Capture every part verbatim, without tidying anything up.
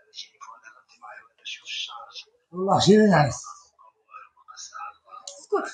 والله شي ناس اسكت.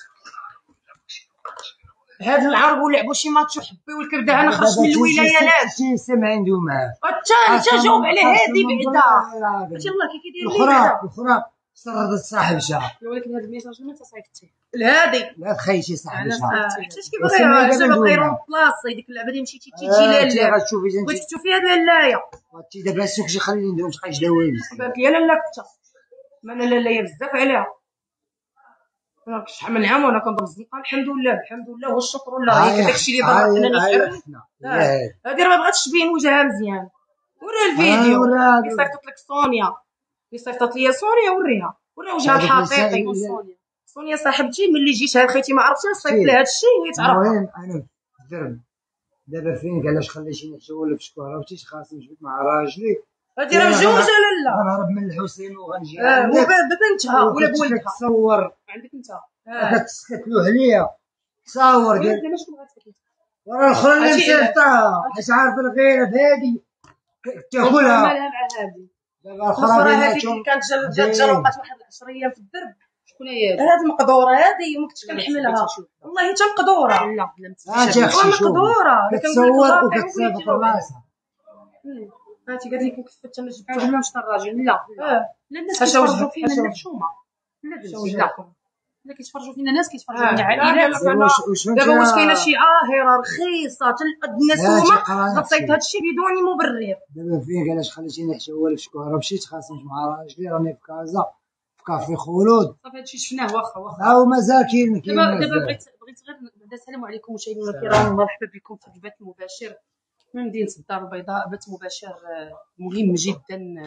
هاد العرب ولعبوا شي ماتش وحبيو الكبده. انا خرجت من الولايات شي سمع عندهم حتى انت جاوب على هادي بعدا. ماشي الله كي كيدير لي الاخرى الاخرى سردت صاحب شهر. ولكن هاد الميساج ما تصايفطتي الهادي لا خيتي صاحب شهر حتى شي كيبغي جاب غيرون بلاصه ديك اللعبه اللي مشيتي تيجي لاله غتشوفي بغيتي تشوفي هاد لالايه غتي دابا السوق شي خليني ندير شي حاجه دواويز بانت لي لالا كنت ما انا لالايه بزاف عليها. انا شحال من عام وانا كنضرب الزنقه الحمد لله الحمد لله والشكر لله. هي داكشي اللي ضرب انني شعرني هادي راه ما بغاتش تبين وجهها مزيان. ورا الفيديو اللي صيفطت لك سونيا اللي صيفطت لي سونيا وريها ورا وجهها الحقيقي. سونيا صاحبتي ملي جيت خيتي ما عرفتش نصيفط لها هادشي وهي تعرف. المهم انا في الدرب دابا فينك علاش خليتيني نتولف في شكون عرفتي خاصني نجبد مع راجلي. هادي راه مجوجه لالا. غنهرب من الحسين وغنجي اه ببنتها ولا بولدها. كتصور عندك انت كتلوح ليا تصاور ديال ورا الاخرى اللي مصيفطاها حيت عارف الغيره بهادي تاكلها. مالها مع هادي دابا الاخرى هادي اللي كانت جات جربات واحد عشر ايام في الدرب. شكون هي هادي؟ هاد مقدوره هادي وما كنتش كنحملها والله حتى مقدوره. لا لا مقدوره كتصور وكتصيفط راسها. هاتي قالت لك كيفاش انا جبت عندنا مشط الراجل. لا لا الناس كيتفرجوا فينا الحشومه. لا لا لا كيتفرجوا فينا ناس كيتفرجوا فينا عائلات. دابا واش كاينه شي ظاهره رخيصه تنقد الناس هما غتصيفط هادشي بدون مبرر. دابا فين علاش خليتيني حتى في شكون مشيت خاصني مع راجلي راني في كازا في كافي خلود. صافي هادشي شفناه واخا واخا ها هما مساكين. دابا دابا بغيت بغيت غير بعدا السلام عليكم مشاهدينا الكرام مرحبا بكم في البث المباشر من مدينة الدار البيضاء. بث مباشر مهم جدا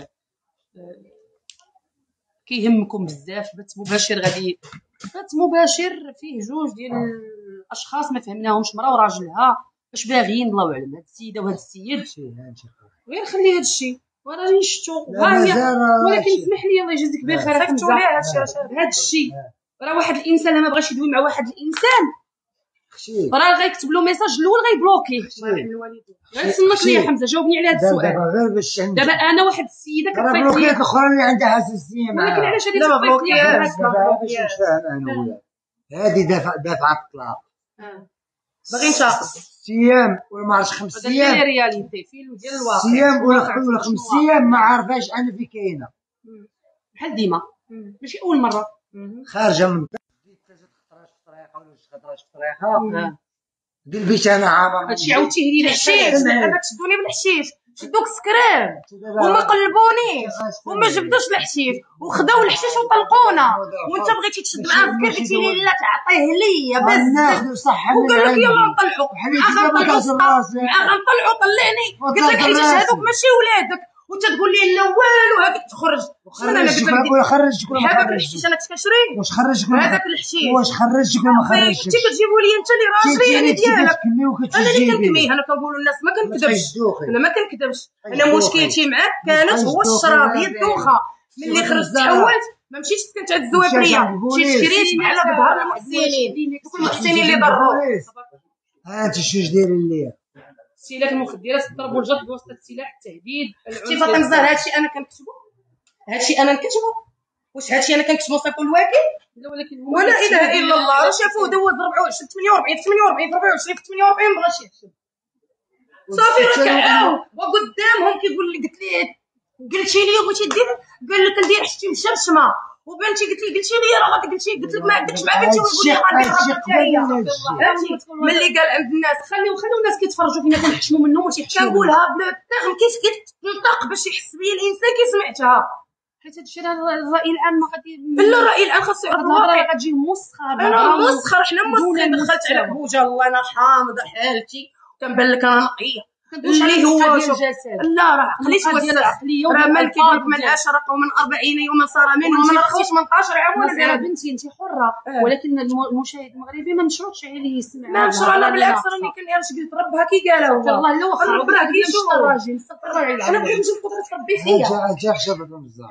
كيهمكم بزاف. بث مباشر غادي بث مباشر فيه جوج ديال الاشخاص ما فهمناهمش مرا وراجلها اش باغيين الله اعلم. هاد السيده وهاد السيد غير خلي هاد الشيء وراني شفتو ولكن اسمح لي الله يجازيك بخير حمزه هاد الشيء راه واحد الانسان ما بغاش يدوي مع واحد الانسان راه غيكتب له ميساج الاول غيبلوكيه. غير سمك لي يا حمزه جاوبني على هذا السؤال. دابا غير باش دابا انا واحد السيده كتصيفط لي بلوكيات الاخرى اللي عندها حساسيه معاها. ولكن علاش هذه تصيفط لي باش نفهم انا ولا هذه دافع دافع الطلاق باغي نشاقص ست ايام ولا ما عرفتش خمس ايام. هذا رياليتي فيلم ديال الواقع. ست ايام ولا خمس ايام ما عارفاش انا في كاينه بحال ديما ماشي اول مره خارجه من خطرات في الطريقه دير بيت انا عامر. هادشي عاوتاني هي الحشيش. دابا تشدوني بالحشيش شدوك سكران وما قلبونيش وما جبدوش الحشيش وخداو الحشيش وطلقونا وانت بغيتي تشد معاه سكر قلتي لي لا تعطيه ليا بس ناخذ صح وقال لك يلا نطلعوا مع غنطلعوا طلعني قلت لك حيت هذوك ماشي ولادك وانت تقول لي لا والو هذاك تخرج. انا قلت لك خرجك ولا ما هذاك الحشيش انا كنت كنشري واش خرجك ولا هذاك الحشيش واش خرجك ولا ما خرجكش. كنتي كتجيبوا لي انت اللي راجلي يعني ديالك. انا اللي كنكميه انا كنقول للناس ما كنكذبش انا ما كنكذبش. انا مشكلتي معاك كانت هو الشراب هي الدوخه. ملي خرجت تحولت ما مشيتش سكنت عند الزوابريه مشيت شريت على بظهر المحسنين دوك المحسنين اللي ضربوا. ها انت شنو داير ليا السلاح المخدرات الضرب والجرح بواسطه السلاح التهديد. اختي فاطمه الزهر هادشي انا كنكتبو هادشي انا نكتبو واش هادشي انا كنكتبو صيفطو الواكل لا ولكن ولا اله الا الله. راه شافوه دوز أربعة وعشرين ثمانية وأربعين ثمانية وأربعين أربعة وعشرين ثمانية وأربعين بغاش يحسب صافي راه كعاو وقدامهم كيقول لي قلت ليه قلتي لي بغيتي دير قال لك ندير حشتي مشمشمه وبنتي قلت لي قلتي لي راه غادي قلتي قلت لك ما عندكش مع بنتي ويقول لي غادي نخرج حتى هي ملي قال عند الناس خليو خليو الناس كيتفرجوا فينا كنحشموا منهم وتيحشموا. كنقولها بالتغم كيتنطق باش يحس بيا الانسان كي سمعتها حيت هادشي راه الراي العام ما غادي لا الراي العام خاصو يعرف الواقع. غتجي مسخر انا مسخر حنا مسخرين دخلت على بوجه الله انا حامضه حالتي كنبان لك انا نقيه اللي هو لا راه عقليت هو راه مالك يقول من عشرة ومن أربعين يوما صار منه ومن ثمانطاش عام. يا بنتي انت حره ولكن المشاهد المغربي ما نشروطش عليه يسمع. ما نشرو انا بالعكس راني كنعرف قلت ربها كي قالها هو والله لا واخا ربها كيشوف الراجل استغفر الله. انا بغيت نشوف قدره ربي فيا. جا جا حسب بزاف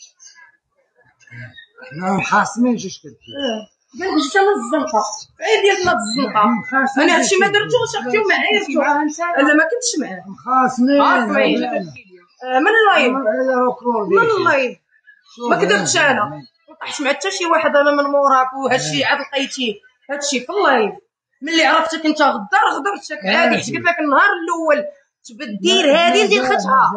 حنا محاصمين جوج كدير قال لك حتى الزنقه عيب ديال الزنقه انا هادشي ما درتوش اختي وما عيرتو انا ما كنتش معاه مخاصمين من اللايف من اللايف ما كدرتش انا ما طحت مع حتى شي واحد انا من موراك وهادشي عاد لقيتيه هادشي في اللايف ملي عرفتك انت غدار غدرتك عادي حيت قلت لك النهار الاول تبدير هذه ندير ختها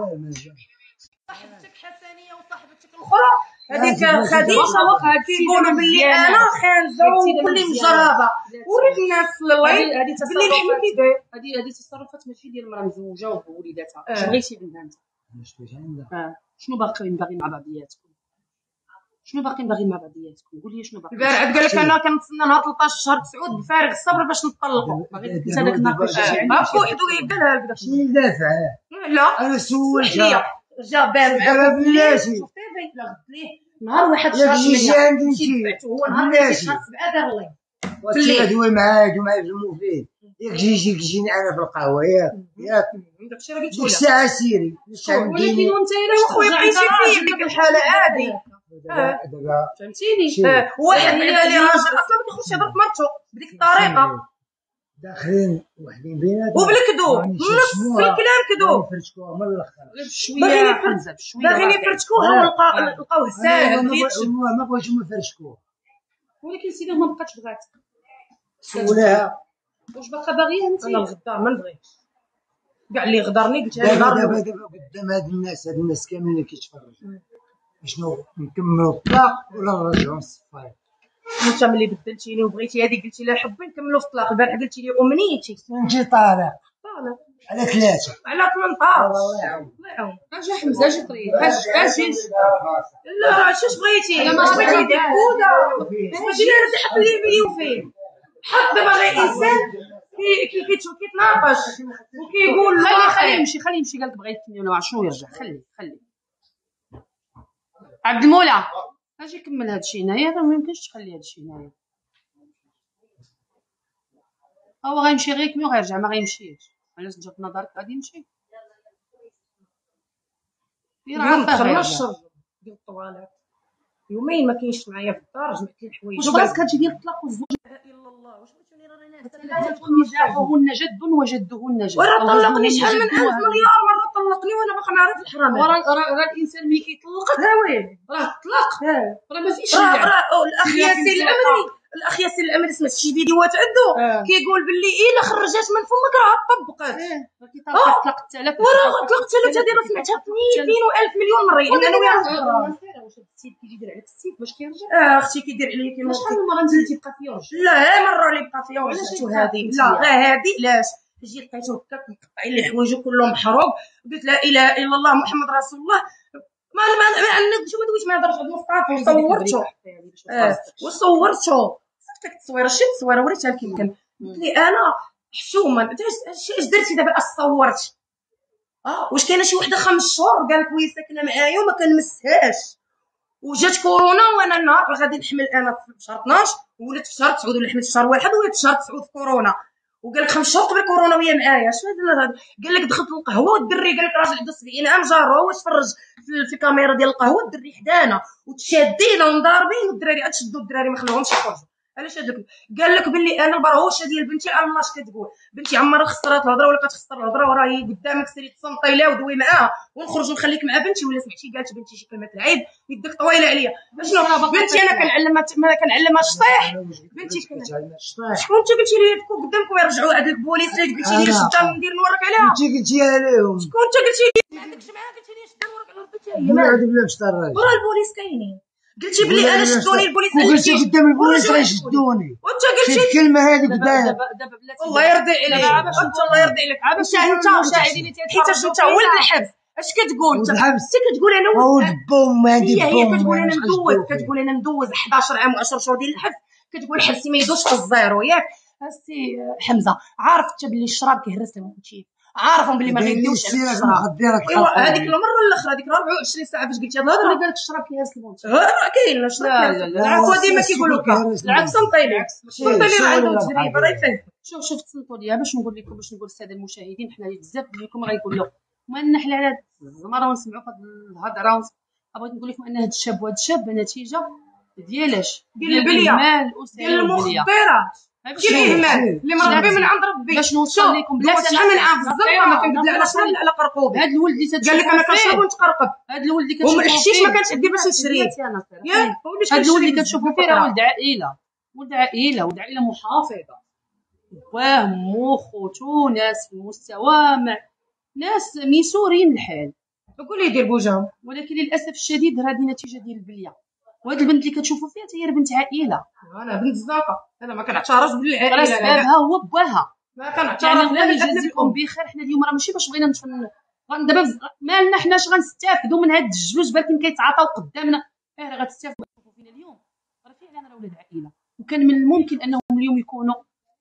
صاحبتك حسنيه وصاحبتك الاخرى هذيك خديجه كيقولوا بلي انا خانزه وكلي مجربه وليت الناس في اللايف هذه بلي الحمد لله هذه هذه تصرفات ماشي ديال المراه مزوجه ووليداتها اش بغيتي منها انت اه شنو باقيين باغيين مع بعضياتكم شنو باقيين باغيين مع بعضياتكم قول لي شنو باقي البارح قال لك انا كنتسنى نهار ثلاثطاش شهر تسعود بفارغ الصبر باش نطلقوا انت هذاك النهار هاكو وحدو قالها لك داكشي شنو دافع لا انا سولتها جا بان دابا بلاتي لا غد ليه نهار واحد ياك شهر جيتي عندي نمشي هو نهار شهر سبعة دار الله وتي دوي معاك ومعايا في المفيد ياك جيتي كيجيني انا في القهوه ياك ياك داكشي راه قلت ديك الساعه سيري ولكن وانت الا خويا بقيتي فيه ديك الحاله هادي دابا فهمتيني واحد بعدا اللي راجل اصلا ما كيخرجش يهضر مرتو بديك الطريقه داخلين وحدين بيناتهم وبالكذوب نص الكلام كذوب فرشكوها من الاخر شويه حمزه شويه باغيين يفرتكوها ولقاوه ساهل ما بغاوش هما يفرشكوها ولكن سيدي ما بقاتش بغات سولها واش باقا باغيه انت انا الغدار ما نبغيش كاع اللي غدرني قلت له دابا نهار دابا دابا قدام هاد الناس هاد الناس كاملين اللي كيتفرجوا شنو نكملوا الطلاق ولا نرجعوا للصفاير انت ملي بدلتيني وبغيتي هذه قلتي لها حبي نكملوا في الطلاق البارح قلتي لي امنيتي نجي طالق طالق على ثلاثه على ثمنطاش الله يعاون الله يعاون اجي حمزه اجي طريق اجي اجي لا راه شاش بغيتي أنا ما بغيتي ديك كودا ماشي انا تحط لي فيديو فيه حط دابا غير انسان كي كي كيتناقش وكيقول خليه لا خليه يمشي خليه يمشي قالك بغيت اثنين شنو يرجع خليه خليه عبد المولى اجي كمل هذا الشيء هنايا راه ما يمكنش تخلي هذا الشيء هنايا هو غيمشي غير كمل وغيرجع ما غيمشيش علاش انت في نظرك غادي يمشي اليوم دخلنا الشر ديال الطواليت يومين ما كاينش معايا في الدار جمعت لي الحوايج واش براسك هادشي ديال الطلاق والزوج لا اله الا الله واش بغيتوني راه انا ثلاثة نجاحهن جد وجدهن جد وراه طلقني شحال من ألف مليار مره طلقني وانا باقا نعرف الحرام وراه راه الانسان ملي كيطلق ها وين راه الطلاق راه ما فيهش راه راه الاخ ياسين الامري الاخ ياسين الامري سمعت شي فيديوهات عنده كيقول باللي الا خرجات من فمك راه طبقات راه كيطلق الطلاق الثلاث وراه طلقت ثلاثه هذه راه سمعتها مئتين والف مليون مره يعني انا وياها واش السيد كيجي يدير عليك السيد باش كيرجع اه اختي كيدير عليا كيما شحال من مره نزلتي بقى فيها ورجع لا مره اللي بقى فيها ورجعتو هذه لا غير هذه علاش جي لقيتو هكا مقطعي لي حوايجو كلهم محروق قلت لا اله الا الله محمد رسول الله ما ما ما نقدرش ما دويش ما هضرش على المصطفى وصورته اه وصورته صفتك التصويره شي التصويره وريتها لك يمكن قلت لي انا حشومه اش درتي دابا اش صورت اه واش كاينه شي وحده خمس شهور قالت وهي ساكنه معايا وما كنمسهاش وجات كورونا وانا النهار غادي نحمل انا في شهر اثناش ولات في شهر تسعود ولا حملت في شهر واحد ولات في شهر تسعود في كورونا وقال لك خمس شهور قبل كورونا وهي معايا اش هذا قال لك دخلت القهوه والدري قال لك راجل عنده سبعين عام جارو هو تفرج في الكاميرا ديال القهوه الدري حدانا وتشادينا ومضاربين والدراري عاد شدوا الدراري ما خلاوهمش يخرجوا علاش هذاك قال لك باللي انا البرهوشه ديال بنتي الله اش كتقول بنتي عمرها خسرات الهضره ولا كتخسر الهضره وراهي قدامك سيري تصنطي لها ودوي معاها ونخرج ونخليك مع بنتي ولا سمعتي قالت بنتي شي كلمه العيب يدك طويله عليا شنو بنتي انا كنعلمها ما كنعلمها الشطيح بنتي شكون انت قلتي لي يبكوا قدامكم يرجعوا عند البوليس اللي قلتي لي شدا ندير نورك عليها انت قلتيها لهم شكون انت قلتي لي عندك جماعه قلتي لي شدا نورك على بنتي هي ما عاد بلا مشطر ورا البوليس كاينين قلتي بلي انا شدوني البوليس قلتي قدام البوليس غيشدوني وانت قلتي الكلمه هذيك دابا دابا بلاتي الله يرضي عليك انت الله يرضي عليك باش انت المشاهدين حيت انت ولد الحبس اش كتقول انت الحبس انت كتقول انا ولد بوم هادي هي هي كتقول انا بوم ندوز كتقول انا ندوز حداش عام وعشرة شهور ديال الحبس كتقول حبسي ما يدوزش في الزيرو ياك السي حمزه عارف انت بلي الشراب كيهرس الموتيف عارفهم بلي ما غيديوش على الشراب ايوا هذيك المره الاخرى هذيك أربعة وعشرين ساعه فاش قلتي هاد الهضره قالك الشراب كيهرس الموتيف راه كاين الشراب لا لا العكس ديما كيقولوا لك العكس نطيلي نطيلي راه عنده تجربه راه يفهم شوف شوف تصنتوا ليا باش نقول لكم باش نقول للساده المشاهدين حنا بزاف منكم غيقول لكم ما نحل على هاد الزمره ونسمعوا هاد الهضره بغيت نقول لكم ان هاد الشاب وهاد الشاب نتيجه ديال اش ديال البليه المال ديال المخدرات ماشي فيه المال اللي مربي من عند ربي باش نوصل لكم بلاتي شحال من عام في الزنقه ما كنقول على شحال على قرقوبي. هاد الولد اللي تتشوف قال لك انا كنشرب ونتقرقب. هاد الولد اللي كتشوف الحشيش ما كانش عندي باش نشريه ياك. هاد الولد اللي كتشوفوا فيه راه ولد عائله ولد عائله ولد عائله محافظه باه مو خوتو ناس في المستوى مع ناس ميسورين الحال. قولي يدير بوجام ولكن للاسف الشديد هذه نتيجه ديال البليه. وهاد البنت اللي كتشوفوا فيها حتى هي بنت عائله. انا بنت الزنقه انا ما كنعترفش بالعائله. راه سببها هو باها ما كنعترف. يعني الله يجازيكم بخير. حنا اليوم راه ماشي باش بغينا نتفن دابا مالنا حناش غنستافدوا من هاد الجوج بالكم كيتعاطاو قدامنا. اه راه غتستافدوا فينا اليوم. راه فعلا راه ولاد عائله وكان من الممكن انهم اليوم يكونوا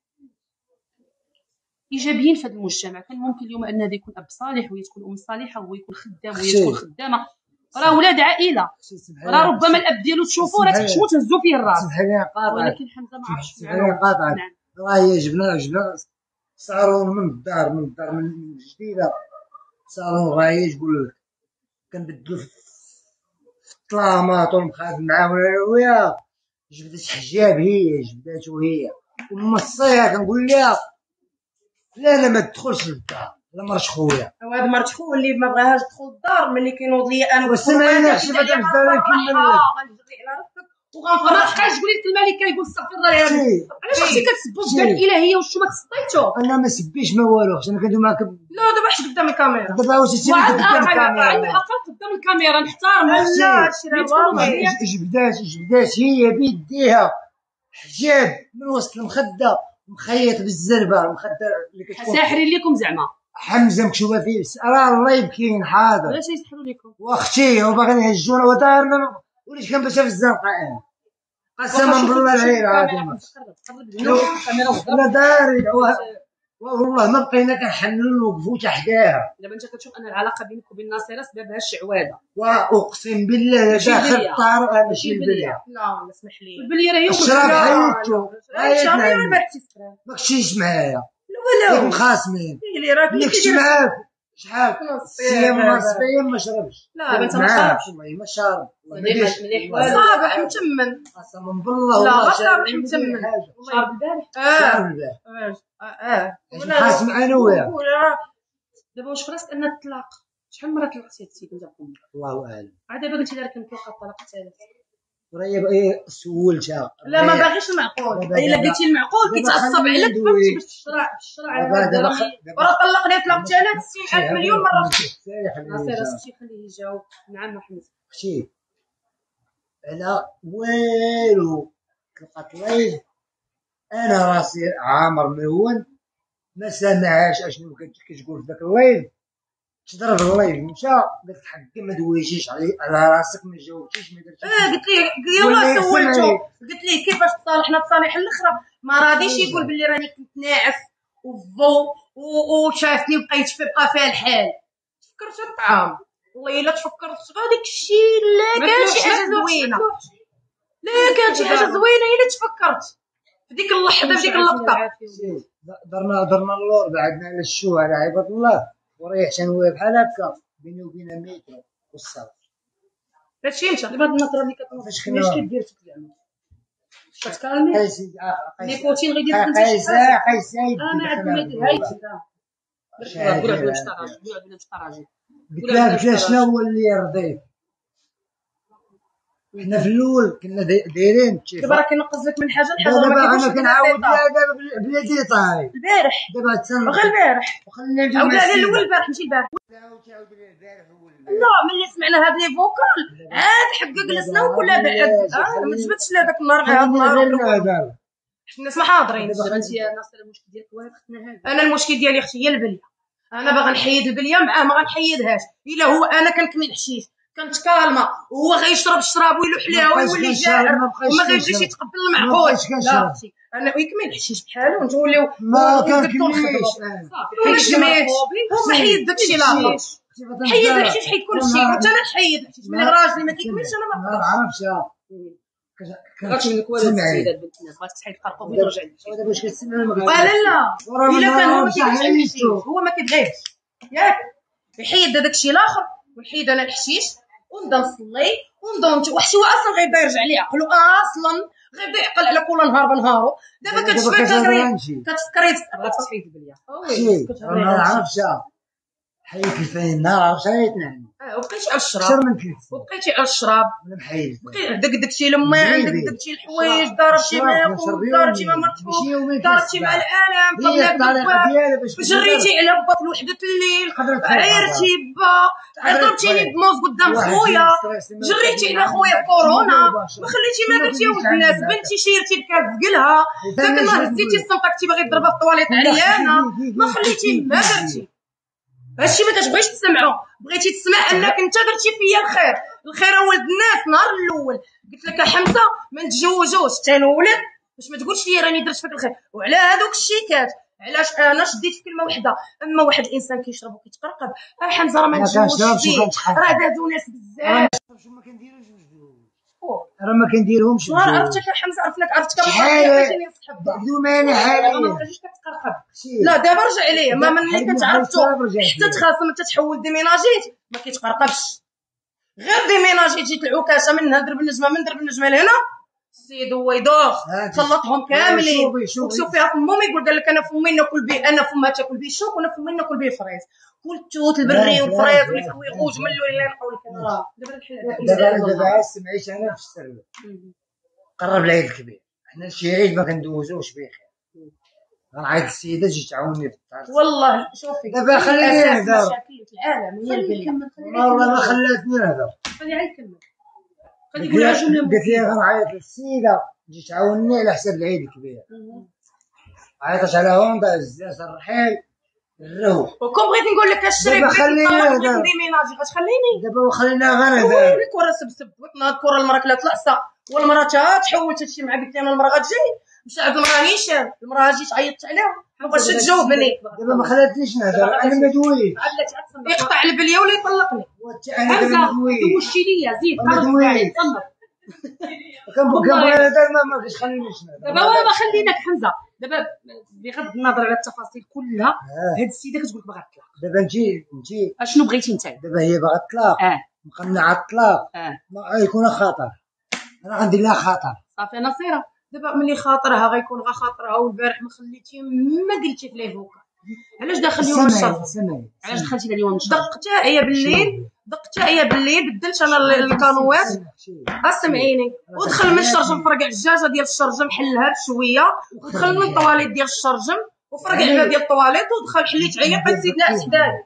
ايجابيين في هذا المجتمع. كان ممكن اليوم ان هذا يكون اب صالح وهي تكون ام صالحه وهو يكون خدام وهي تكون خدامه. راه ولاد عائله. راه ربما الاب ديالو تشوفوا راه تحشموا تهزوا فيه الراس. ولكن حمزه ما عرفش قاطعه. راه هي جبنا جبنا صارون من الدار من الدار من جديده صارون. راه هي تقول لك كنبدلو في الطلامات والمخادم معاهم ويا جبدت حجاب. هي جبداتو هي ومصيها كنقول لها لا انا ما تدخلش للدار لا مرت خويا. وهاد مرت خويا اللي ما بغاهاش تدخل للدار ملي كينوض ليا انا وسمعنا شي مدام الزرا كيما غنجري على راسك وغنفرح. بقاش تقولي الكلمه اللي كيقول استغفر الله العظيم. علاش اختي كتسبوا الذات الالهيه وشو ما تسطيتو؟ انا ما سبيش ما والو. انا كندوي معاك لا دابا حيت قدام الكاميرا. دابا واش تسير قدام الكاميرا؟ على الاقل قدام الكاميرا نحترمها. لا شي راه جبدات جبدات هي بيديها حجاب من وسط المخده مخيط بالزربه المخده اللي كتكون ساحرين لكم زعما حمزه مكتوبه فيه. راه الله يبكين حاضر. علاش يسحروا لكم واختي وباغيين يهجونا ودارنا وليت كنباتها في الزنقه. انا قسما بالله العلي العظيم لا داري والله ما بقينا كنحنوا نوقفوا حداها. دابا انت كتشوف ان العلاقه بينك وبين ناصره سببها الشعواده. واقسم بالله داخل الطار ماشي البليه. لا اسمح لي البليه راه هي الشراب حيدتو عيطنا ما كنتيش معايا لا والو مخاصمين. اللي راك اللي كنت معاك شحال سيام ونص ما شربش. لا انت ما شربتش والله ما شرب. مليح مليح صابح متمن قسما بالله. لا صابح متمن شرب البارح. اه اه خاصم انا وياه. دابا واش في راسك ان الطلاق شحال من مره طلقتي هاد السيد انت؟ الله اعلم. عاد دابا قلتي لها كنطلق الطلاق الثالث. راه سولتها لا ما باغيش المعقول. الا قلتي المعقول كيتعصب عليك فهمتي باش الشرع الشرع راه طلقني طلاق ثلاث ستين ألف مليون مره. ناصر اختي خليه يجاوب. نعم محمد اختي على والو طلقت لي انا راسي عامر مهون ما سامعاش اشنو كتقول في ذاك الليل. تضرب الليل مشى قالت حقي ما دويتيش على راسك ما جاوبتيش ما درتيش. اه قلت ليه يلاه سولته قلت ليه كيفاش تصالحنا تصالح الاخرى ما راديش يقول باللي راني كنت ناعس وفو وشافتني وبقيت بقى فيها الحال. تفكرت الطعام والله الا تفكرت هذاك الشيء لا كان شي حاجه زوينه. لا كان شي حاجه زوينه الا تفكرت في ديك اللحظه في ديك اللقطه. درنا درنا اللور بعدنا على الشو على عباد الله وريح شنويه بحال هكا بيني وبينها متر والصرف. هادشي مشى دابا هاد النظره اللي كتنوض فاش كدير فيك زعما كتكالمي نيكوتين غيدير لك انت شي حاجه. قيس انا عاد ما ديرهاش لا قول عندنا باش تراجع قول عندنا باش تراجع. قلت لها قلت لها شنو هو اللي يرضيك. حنا في الاول كنا دايرين دابا راه كينقص لك من حاجه لحاجه. دابا انا كنعاود لها دابا بلا ديطاي البارح دابا تسنى غير البارح وخلينا عاود على الاول البارح ماشي البارح. لا ملي سمعنا هاد لي فوكال عاد حقا جلسنا وكلها بعد اه ما جبتش لا داك النهار غير هاد النهار الناس ما حاضرين. دابا انت يا ناصر المشكل ديالك هو اختنا هذه. انا المشكل ديالي اختي هي البليه. انا باغا نحيد البليه معاه ما غنحيدهاش. الا هو انا كنكمل حشيش كنت كالمه وهو غيشرب الشراب ويلوح ليها ويولي جائر وما غيبغيش يتقبل المعقول. لا اختي انا يكمل الحشيش بحالو ونتوليو ما كنكملش حيد هو حيد داكشي الاخر. حيد الحشيش حيد كلشي وانت انا نحيد الحشيش ملي راجلي ما كيكملش انا ما نعرفش. غاتمشي منك والو السيدات بنت الناس بغات تحيد قرقوب وترجع لك. دابا واش كتسمع لا لا الا كان هو ما كيبغيش هو ما كيبغيش ياك يحيد هذاك الشيء الاخر ونحيد انا الحشيش ونبدا نصلي ونبدا وحتى هو اصلا غيبدا يرجع لي عقلو اصلا غير بدا يعقل على كل نهار بنهارو. دابا كتشوفي كتفكري تفتحي البليه وي ما نعرفش حيت الفين نهار عرفت عيطنا اه وبقيتي على الشراب اكثر من ثلاث وبقيتي على الشراب انا محيد بقيت عندك داكشي لما عندك داكشي الحوايج ضربتي مع خوك ضربتي مع مرتو ضربتي مع العالم طلعت باك جريتي على با في وحده الليل عيرتي با ضربتيني بموز قدام خويا جريتي على خويا كورونا ما خليتي ما درتي ولد الناس بنتي شيرتي الكاس ديالها داك النهار هزيتي السنطه باغي تضربها في الطواليت عريانه ما خليتي ما درتي. هادشي ما كتبغيش تسمعو بغيتي تسمع انك انت درتي فيا الخير الخير ولد الناس. نهار الاول قلت لك حمزه ما نتزوجوش ثاني ولد باش ما تقولش لي راني درت فيك الخير. وعلى هذوك الشيكات علاش انا شديت في كلمه وحده اما واحد الانسان كيشرب وكيتقرقب اه حمزه راه ما نتزوجش راه دازو ناس بزاف ما كنديروش راه ما كنديرهمش. نهار عرفتك يا حمزه عرفت لك عرفتك فاجيني نصحب بدون ما انا حاليا ما بقيتيش كتقرقب. لا دابا رجع ليا ما ملي كتعرفتو حتى تخاصم انت تحول ديميناجيت ما كيتقرقبش غير ديميناجيت جيت العكاشه من هنا درب النجمه من درب النجمه لهنا السيد هو يدوخ سلطهم كاملين وشوف فيها فمهم يقول قال لك انا فمي ناكل به انا فمها تاكل به الشوك وانا فمي ناكل به الفريز كل التوت البري والفريز واللي فيه يخوج من اللي نقول لك انا دابا الحلال دابا دابا سمعيت انا في السر قرب العيد الكبير حنا شي عيد ما كندوزوش بخير غنعيط السيده تجي تعاوني في الدار والله شوفي دابا خليني نهضر مشاكل العالم هي البليه والله ما خلاتني نهضر خليها يكمل خلي يقولها جمله قلت لي غنعيط للسيده تجي تعاوني على حساب العيد الكبير عيطت على هوندا الزاز الرحيل الروح وكون بغيت نقول لك الشريك دابا خليني نهضر ديميناجي غتخليني دابا خلينا غير نهضر الكره سبسب نهض الكره المراه كلات العصا والمراه تا تحولت هادشي مع بنتي انا المراه غتجي مشى عند المراه نيشان المراه جيت عيطت عليها ما بغاتش تجاوبني دابا ما خلاتنيش نهضر انا ما دويت يقطع البليه ولا يطلقني حمزه دوشتي ليا زيد دويت كنبغي نهضر ما كتخلينيش نهضر دابا ما خليناك حمزه دابا بغض النظر على التفاصيل كلها هاد السيده كتقول لك باغا تطلق دابا انت انت اشنو بغيتي انت دابا هي باغا تطلق اه مقنعه على الطلاق اه ما يكون خطر انا غندير لها خطر صافي نصيره دابا ملي خاطرها غيكون غا خاطرها والبارح ما خليتي ما قلتي في لي فوكا علاش داخل اليوم الشهر علاش دخلتي اليوم الشهر دقتها هي بالليل دقتها هي بالليل بدلت انا الكانوات اسمعيني ودخل من الشرجم فرقع الدجاجه ديال الشرجم حلها بشويه ودخل من الطواليت ديال الشرجم وفرقع الباب ديال الطواليت ودخل حليت عيا بقيت سيدنا حدايا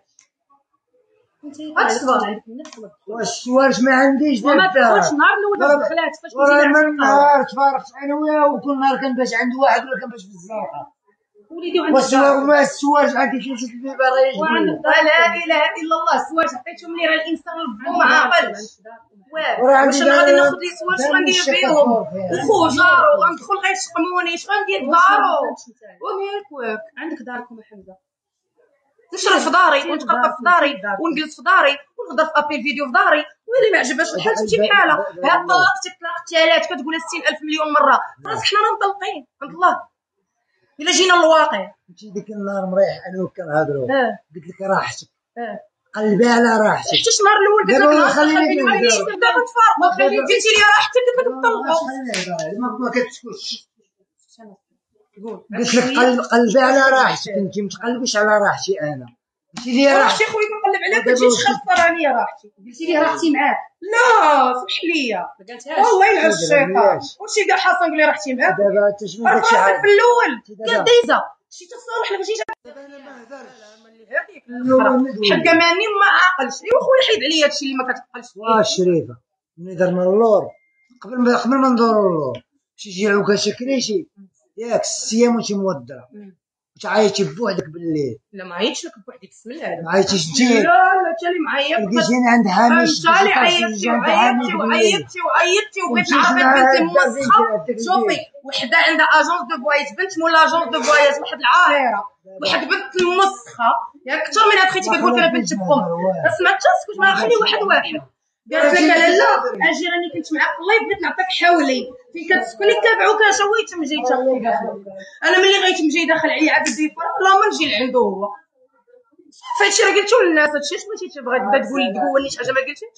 واش واش ما عنديش دابا ما تدخلش النهار الاول دخلات فاش كنتي من نهار تفارقت انا وياه وكل نهار كنبات عند واحد ولا كنبات في الزنقه وليدي وعندك والسواق ما السواج عندي ثلاثه البيبان راه يجبدوا لا اله الا الله السواج عطيتهم لي راه الانسان البوم عاقل وراه واش غادي ناخذ لي سواج اش غندير بهم وخو جارو غندخل غيشقموني اش غندير دارو ومالك عندك داركم يا حمزه نشرب في داري ونتقرقب في داري ونجلس في داري ونهضر في ابي فيديو في داري واللي ما عجبهاش الحال تمشي بحالها ها طلقتك طلاق ثلاث كتقولها ستين ألف مليون مره راسك حنا راه مطلقين عند الله الا جينا للواقع. انت ديك النهار مريح انا وكنهضروا قلت لك راحتك اه قلبي على راحتك حتى النهار الاول قلت لك دابا خليني معليش دابا تفارقوا قلتي لي راحتك قلت لك نطلقوا ما كتسكتش قلت لك قلبي على راحتك انت ما تقلبيش على راحتي انا قلتي لي راحتي راحتي خويا كنقلب عليك هادشي تخسر عليا راحتي قلتي لي راحتي معاك لا سمح لي ما قالتهاش والله يلعن الشيطان وشي كاع حسن قال لي راحتي معاك دابا انت شنو داك الشيء في الاول قال ديزا شي تصالح لك جيت دابا انا ما هضرش حق ماني ما عاقلش ايوا خويا حيد عليا هادشي اللي ما كتعقلش واه شريفه ملي درنا اللور قبل ما قبل ما ندوروا اللور شي جي العكاشه كريشي ياك ست ايام وانت مودره وتعيطي بوحدك بالليل. لا ما عيطش لك بوحدي بسم الله ما عيطيش انت. لا لا انت اللي معيط لقيتيني عند هامش انت اللي عيطتي وعيطتي وعيطتي وعيطتي وبغيت نعرف بنتي موسخه. شوفي وحده عندها اجونس دو فواياج بنت مولا اجونس دو فواياج واحد العاهره واحد بنت المسخه ياك اكثر من هاد خيتي كتقول فيها بنت بكم سمعت اسكت ما خلي واحد واحد قالت لك لالا اجي راني كنت معاك الله بغيت نعطيك حولي فين كتسكني تابعوك اش ويتم جيت انا ملي غيتم جاي داخل عليا عاد ديفر لا ما نجي لعندو هو فهادشي راه قلتو للناس. هادشي اش بغيتي تبغي تبدا تقول تقولني شي حاجه ما قلتيش.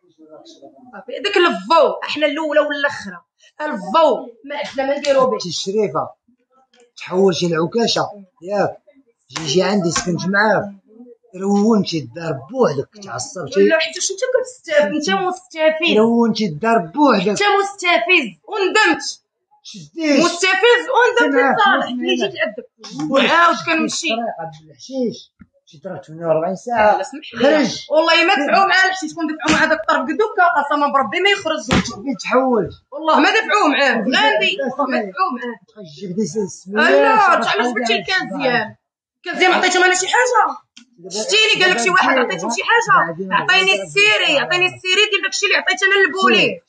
صافي داك الفو احنا الاولى والاخره الفو ما عندنا ما نديرو به. الشريفه تحولتي لعكاشه ياك، جيجي عندي سكنت معاك، رونتي الدار بوحدك، تعصبتي. لا حيت واش انت كتستافد، انت مستفز. رونتي الدار بوحدك، انت مستفز وندمت. شديت مستفز وندمت لصالح ملي جيت لعندك وعاود كنمشي. الحشيش شي ضربت ثمانية وأربعين ساعه خرج. والله ما دفعوا معاه الحشيش، كون دفعوا مع داك الطرف قدوكا قسما بربي ما يخرج. تحولت والله ما دفعوا معاه غاندي، ما دفعوا معاه. جبدي سلسله. لا تعال جبتي الكازيان، كازيان عطيتهم انا شي حاجه. شتيني قال لك شي واحد عطيتهم شي حاجه، عطيني السيري، عطيني السيري ديال داكشي اللي عطيت انا للبولي،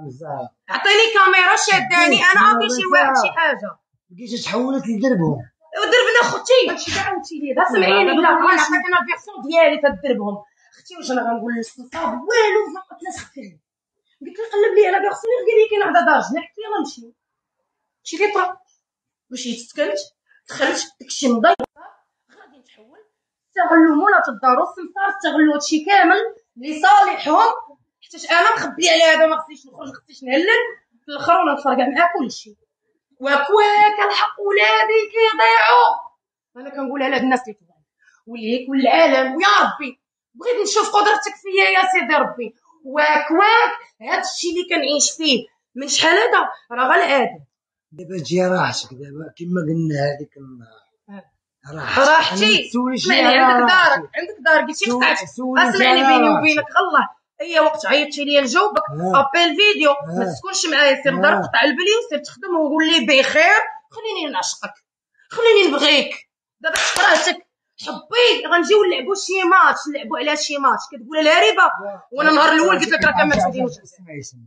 عطيني كاميرا شاداني انا عطي شي واحد شي حاجه. بقيتي تحولت لدربهم ودربنا اختي. هادشي كاع عاودتي لي لا سمعيني لا نعطيك انا الفيرسيون ديالي تدربهم اختي. واش انا غنقول للصنصاب والو ما قلت لها خفي. قلت لها قلب لي على بيرسوني قال لي كاين عدا دار جنح. قلت لها غنمشي مشيت لي طرا مشيت سكنت دخلت داكشي مضيق غادي نتحول. استغلوا مولات الدار والسمسار، استغلوا هادشي كامل لصالحهم، حيت انا مخبي على هذا ما خصنيش نخرج ما خصنيش نهلل في الاخر وانا نتفرقع مع كلشي. وكواك الحق ولادي كيضيعوا. انا كنقولها لهاد الناس اللي كيضيعوا وليك والعالم ويا ربي بغيت نشوف قدرتك فيا يا سيدي ربي. وكواك هادشي اللي كنعيش فيه من شحال هذا راه غير العاده. دابا تجي راحتك دابا كما قلنا هذيك النهار راحتي. راحتي اسمعني عندك دارك عندك دار قلتي قطعت. اسمعني بيني وبينك الله اي وقت عيطتي لي نجاوبك ابيل فيديو ما تكونش معايا. سير دار قطع البلي وسير تخدم وقول لي بخير. خليني نعشقك خليني نبغيك. دابا كرهتك حبيت غنجيو نلعبوا شي ماتش نلعبوا على شي ماتش كتقول لها ريبه وانا النهار الاول قلت لك راه كان ما تديروش. اسمعي اسمعي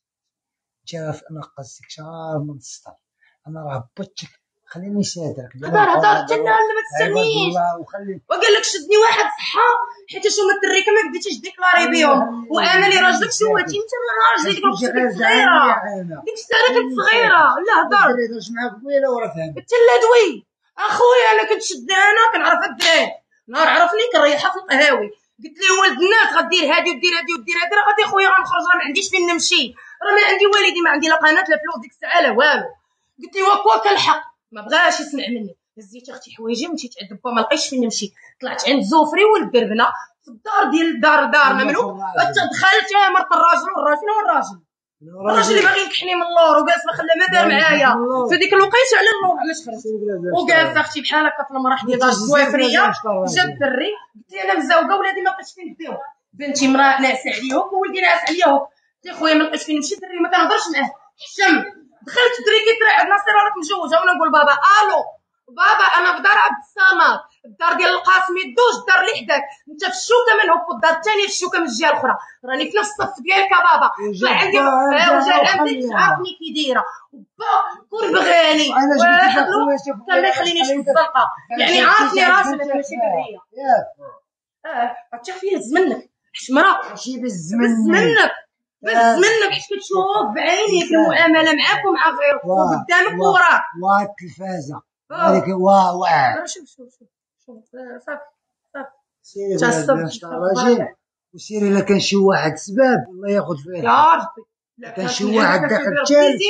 شاف انا قصدك شهر من السطر انا راه بطك خليني سادرك. هضر هضر حتى لا ما تستنيش. وقال لك شدني واحد صحه حيت هما الدري ما بديتيش ديكلاري بهم وانا اللي راجلك شوهتي انت ما راجلي كنت صغيره ديك الساعه كنت صغيره. لا هضر دريش معاك قويله ورا فهم حتى لا دوي اخويا انا كنت شد انا كنعرف الدراري نهار عرفني كنريحها في القهاوي. قلت ليه ولد الناس غدير هادي ودير هادي ودير هادي راه غادي خويا غنخرج راه ما عنديش فين نمشي راه ما عندي والدي ما عندي لا قناه لا فلوس ديك الساعه لا والو. قلت ليه واك الحق ما بغاش يسمع مني. هزيت اختي حوايجي ومشيت عند با ما لقيتش فين نمشي. طلعت عند زوفري والدربنه في الدار ديال الدار دارنا منو حتى دخلت مرت الراجل والراجل هو الراجل الراجل اللي باغي ينكحني من اللور وجالس ما خلى ما دار معايا في ديك الوقيته على اللور علاش خرجت وجالس اختي بحال هكا في المرح ديال دار الزوافريه. جا الدري قلت لي انا مزوقه ولادي ما لقيتش فين نديهم. بنتي مراه ناعسه عليهم وولدي ناعس عليهم. قلت لي خويا ما لقيتش فين نمشي. الدري ما كنهضرش معاه حشم. دخلت دري كيترعد ناصر راك مجوجه وانا نقول بابا الو بابا انا في دار عبد الصمد الدار ديال القاسمي دوز الدار اللي حداك انت في الشوكه من هوك الدار الثانيه في الشوكه من الجهه الاخرى راني في نفس الصف ديالك يا بابا. طلع عندي وجا عندي عارفني كي دايره با كون بغاني واحد كان ما يخلينيش في الزنقه يعني عارفني راسي ماشي دريه. اه عرفتي فيا هز منك حشمره ماشي بز منك بس منك حيت كتشوف بعينيك المعامله معاك ومع غيرك وقدامك ووراك وا التلفازه هذيك وا وا شوف شوف شوف شوف صافي صافي سيري راجل وسيري الا كان شي واحد سباب الله ياخذ فيه يا ربي. كان شي واحد داخل الثالث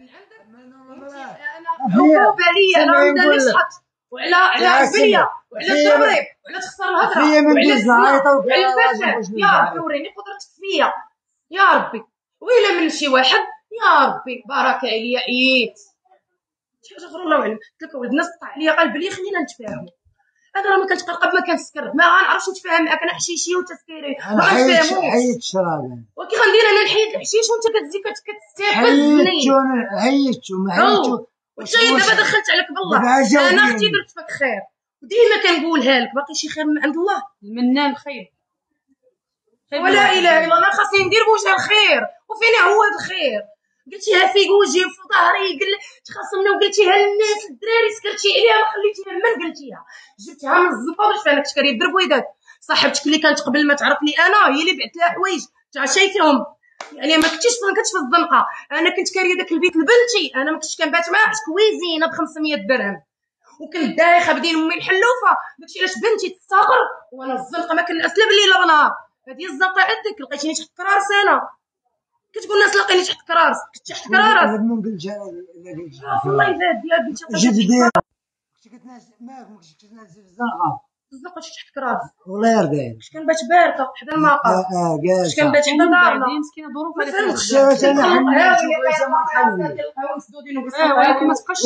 عقوبه ليا انا عندها نشحط وعلى على البليه وعلى التضريب وعلى تخسر الهضره وعلى الزعيطه وعلى الفشل. يا ربي وريني قدرتك فيا يا ربي. ويلا من شي واحد يا ربي بارك عليا عييت شي حاجه اخرى الله اعلم. قلت لك ولد الناس طلع عليا قلب لي خلينا نتفاهموا. انا راه ما كنتقرقب ما كنسكر ما غنعرفش نتفاهم معاك انا حشيشي وانت سكيري ما غنتفاهموش. حيت الشراب وكي غندير انا نحيد الحشيش وانت كتزيد كتستافد حيدتو حيدتو ما حيدتو وانت دابا دخلت عليك بالله. انا اختي درت فيك خير وديما كنقولها لك باقي شي خير من عند الله المنان خير ولا اله الا الله. خاصني ندير بوجه الخير وفين هو هذا الخير. قلتيها في وجهي في ظهري تخاصمنا وقلتيها للناس الدراري سكرتي عليها ما خليتيها من قلتيها جبتها من الزنقه باش فانك تشكري الدرب ويدات. صاحبتك اللي كانت قبل ما تعرفني انا هي اللي بعت لها حوايج تعشيتهم يعني ما كنتيش ما كنتش في الزنقه. انا كنت كاريه داك البيت لبنتي انا ما كنتش كنبات معاها حيت كويزينه ب خمسمية درهم وكنت دايخه بدين امي الحلوفه. داكشي علاش بنتي تستاقر وانا الزنقه ما كنعس لا بالليل لا بالنهار. هذه الزنقه عندك لقيتيني تحت كرارس. انا كتقول الناس لاقيني تحت كرارس، كنت تحت كرارس من قلت والله الا ديال بنتي جد دير كنت كتناس ما كنتش كتناس في الزنقه الزنقه تحت كرارس. والله يرضيك واش كان بات باركه حدا الماقا. اه اه واش كان بات حدا دارنا مسكينه ظروف ما فهمتش. انا حنا ولكن ما تبقاش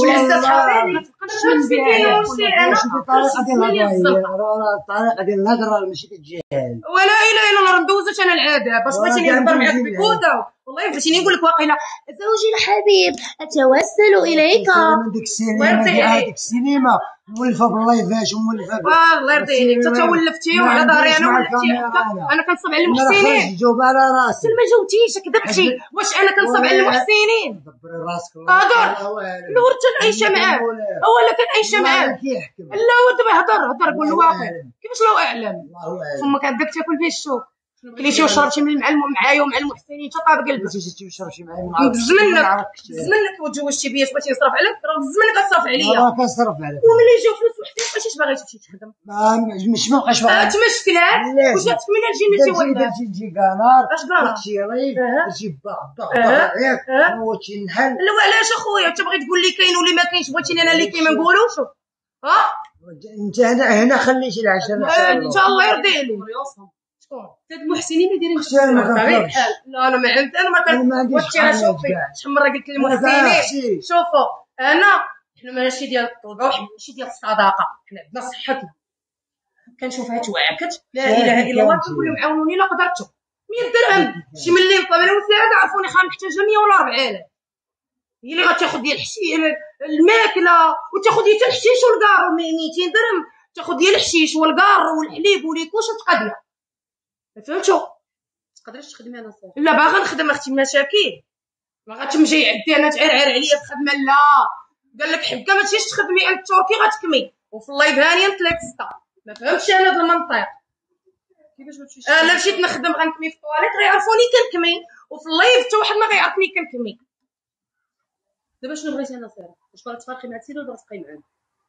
ما تبقاش من بها الطريقه ديال الهضره الطريقه ديال الهضره ماشي كتجاهل. ولا اله الا الله ندوزت انا العاده باش بغيتيني نهضر معاك بكوده. والله بغيتيني نقول لك واقيلا زوجي الحبيب اتوسل اليك. ديك السينما ديك السينما مولفه باللايفات ومولفه الله يرضي عليك. انت تولفتي وعلى ظهري انا ولفتي. انا كنصب على المحسنين. جاوب على راسك. ما جاوبتيش كذبتي. واش انا كنصب على المحسنين؟ دبري راسك. هضر نور عايشه معاه اولا كان عايشه معاه. لا ودابا هضر هضر قول الواقع. كيفاش الله اعلم. ثم كداك تاكل فيه الشوك. كليتي وشربتي مع معايا ومع المحسنين حتى طاب قلبك. كليتي وشربتي معايا بز منك بز منك وتزوجتي بيا بغيتي نصرف عليك راه بز منك كتصرف عليا. راه كنصرف عليك وملي جاو فلوس وحدين بقيتي باغي تمشي تخدم. مش ما بقاش باغي تمشكلات واش تكمل الجي نتي ولا درتي تجي كنار اش كنار شي ريف شي باق باق ياك نوضتي النحل. لا علاش اخويا انت بغيت تقول لي كاين ولا ما كاينش بغيتيني انا اللي كاين ما نقولوش. ها انت هنا هنا خليتي العشره ان شاء الله يرضي عليك. شكون هاد المحسنين اللي دايرين بطبيعه الحال. لا انا ما عندي انا ما كنوتش. انا شوفي شحال مره قلت للمحسنين شوفوا انا حنا ماشي ديال الطلبه وماشي ديال الصداقه. حنا عندنا صحتنا كنشوفها توعكت لا اله الا الله كنقول لهم عاونوني لا قدرتوا مية درهم شي ملي نطلب انا مساعده عرفوني خا محتاجه مية ولا أربعة آلاف. هي اللي غتاخذ ديال الحشيش الماكله وتاخذ ديال الحشيش والكار ميتين درهم تاخذ ديال الحشيش والكار والحليب وليكوش وتقضيها. فهمتوا تقدريش تخدمي انا صافي. لا باغا نخدم اختي مشاكل ما غاتمشي عندي انا تعرعر عليا في الخدمه. لا قال لك حكا ما تمشيش تخدمي عند التركي غتكمي وفي اللايف هانيه نطلق سته. ما فهمتش انا هذا المنطق. كيفاش ما تمشيش انا مشيت نخدم غنكمي في الطواليت غيعرفوني كنكمي وفي اللايف حتى واحد ما غيعرفني كنكمي. دابا شنو بغيتي انا ساره؟ واش باغا تفارقي مع السيده ولا باغا تبقاي معانا؟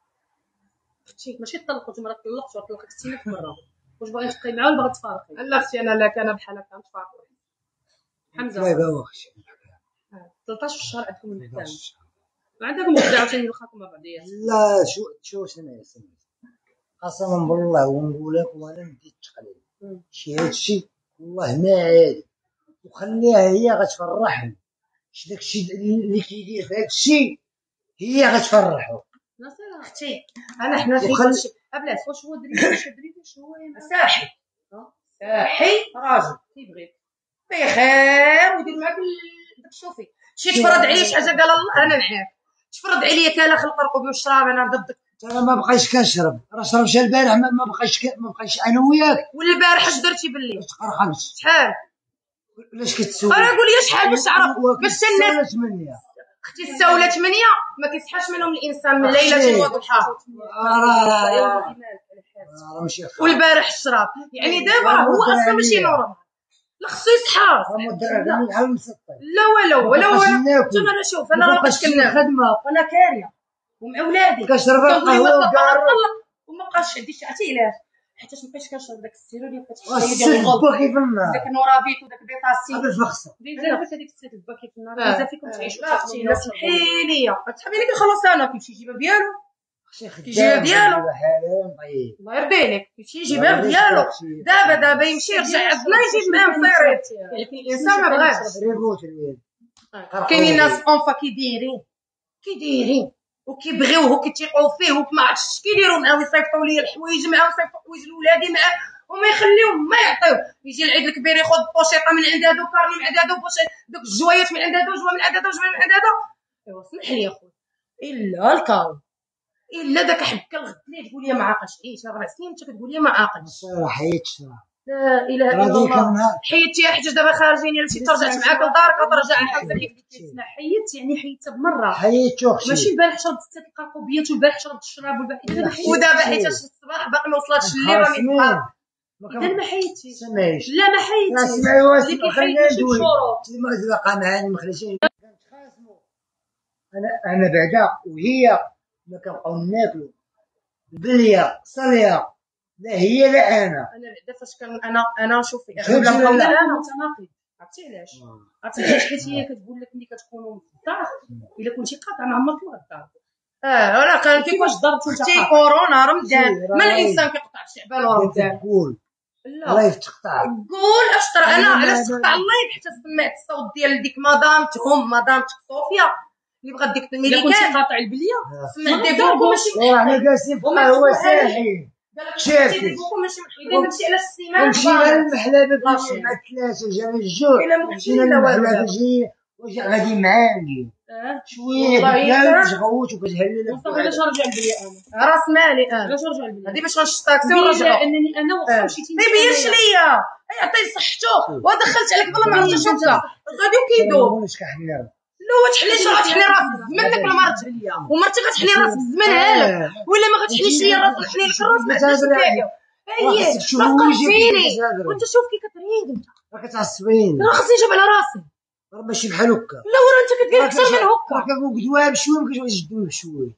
اختي ماشي طلقت وتمرا طلقت وطلقت ستين ألف مره. واش باغي تبقاي معاه ولا باغا تفارقي؟ لا اختي انا لا كان بحال هكا نتفارق. حمزه لا واخش ثلاثطاش في الشهر عندكم المحكمه ما عندكم وحده عاوتاني واخاكم مع بعضيات. لا شو شو سنه سنه قسما بالله ونقول لك وانا نديت تقليل شي هادشي والله ما عادي وخليها هي غتفرحهم. شي داكشي اللي كيدير في هادشي هي غتفرحو. ناصره اختي انا حنا في هادشي ابلاش واش هو دريدي واش دريدي شنو هو ساحي ساحي راجل كيبغيك بخير ودير معاك داك شوفي شي تفرض عليا شي حاجه قال الله انا معاك. تفرض عليا كالا خلق الركوب والشراب انا ضدك. انا ما بقيتش كنشرب راه شربت البارح ما بقيتش ما بقيتش انا وياك. والبارح اش درتي بالليل؟ تقرحبت شحال؟ علاش كتسول؟ انا قول لي شحال باش تعرف باش الناس ثمانية. اختي الساوله ثمانية ما كيصحاش منهم الانسان من ليله وضحى. راه راه ماشي والبارح الشراب يعني دابا هو اصلا ماشي نورمال. لا خصو يصحى لا والو ولا ولا انا شوف انا راه باش كناكل وانا كاريه ومع ولادي كنشرب القهوه وكار وما بقاش عندي شي عرفتي علاش حيت ما بقيتش كنشرب داك السيرو اللي بقيت تشرب ديال الغلط كيف النار داك نورافيت وداك بيطاسي هذا الفخصه بزاف هذيك السيت الباكي في النار بزاف فيكم تعيشوا اختي لا سمحي لي تحبي لي كنخلص انا كيمشي يجيبها ديالو كيجيبها ديالو الله يرضي عليك كيمشي يجيبها ديالو دابا دابا يمشي يرجع عندنا يجيب معاه مصيري ولكن الانسان ما بغاش. كاينين ناس اونفا كيدايرين كيدايرين وكيبغيوه وكيتيقوا فيه وما عرفتش كيديروا معاه ويصيفطوا لي الحوايج معاه ويصيفطوا حوايج لولادي معاه وما يخليوهم ما يعطيوه. يجي العيد الكبير ياخذ بوشيطه من عند هادو كارني من عند هادو بوشيط دوك الجوايات من عند هادو جوا من عند هادو جوا من عند هادو. ايوا اسمح لي اخويا الا الكاو الا داك حبكه الغد لي تقول لي ما عاقلش عيش ربع سنين انت كتقول لي ما عاقلش. راه حيت لا اله الا الله حيدتي حيت دابا خارجين يا مشيت رجعت معاك لدارك وترجع الحبه اللي كنت تسمع حيدت يعني حيدتها بمره حيدت اختي ماشي البارح شربت ست القرقوبيات والبارح شربت الشراب والبارح ودابا حيت الصباح باقي ما وصلتش الليل راه متقار. اذا ما حيدتيش سمعيش لا ما حيدتيش اسمعي واش خلينا ندوي ما تبقى معاني مخلشين كنتخاصموا انا انا بعدا وهي ما كنبقاو ناكلو البليه صاليه لا هي لا انا انا بعدا فاش كان انا انا شوفي فهمتي بلا ولا بقاو لا؟ انا متناقض. عرفتي علاش؟ عرفتي علاش؟ حيت هي كتقول لك ملي كتكونوا في الدار الا كنتي قاطع ما عمرك ما غدار. اه راه كان كيفاش ضربتي انت اختي قاطع؟ كورونا رمضان شي، راه ما راهي- الانسان كيقطع شعبان ورمضان. تقول لا الله يفتقطع قول اش ترى انا أنا ما- علاش ما- تقطع اللايف حتى سمعت الصوت ديال ديك مدامتهم مدامتك صوفيا اللي بغات ديك الا كنتي الميليكان قاطع البليه سمعت ما دي نضربوش. بوكو ماشي وحنا جالسين في قهوه ساحي قالك شافي. دي بوكو ماشي محيدين داكشي على السيمانه نمشي غير المحلبه ماشي. مع الثلاثه جانا الجوع إلا مشينا محيلة والو للمحلبه دابا. جي وجا غادي معاندي اه شويه والله بكاو إلا. تغوت وكتهلل وصافي علاش نرجع البليه انا راس مالي اه علاش نرجع البليه هادي باش غنشط الطاكسي بيجا ونرجعو. انني انا واخا اه مشيتي طيب هي ليا اي عطيه صحته ودخلت عليك بلا ما عرفتش شوكا غادي وكيدوب. واش كحنا لا وتحليش راه تحلي راسك منك المرض ومرتي غتحلي راسك زمنها لك ولا ما غتحليش ليا راسك نحلي لك الراس ما عندناش نتلاقاو. هي خاصك تشوفي ما وجهك تقرفيني كيفاش هضري. وانت شوف كي كتريد انت راه كتعصبين راه خصني نجيب على راسي. راه ماشي بحال هكا لا وراه انت كدير اكثر من هكا. راه كنقول كدوها بشويه ما كتبغيش تدوي بشويه